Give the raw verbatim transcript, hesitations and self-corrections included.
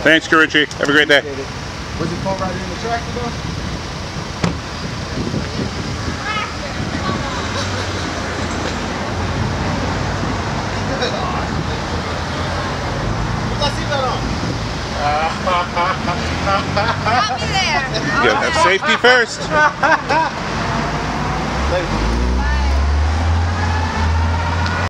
Thanks, Karrueche. Have a great day. Was it fun riding in the tractor though? Put that seatbelt on. I'll be there. Yeah, that's safety first. Safety.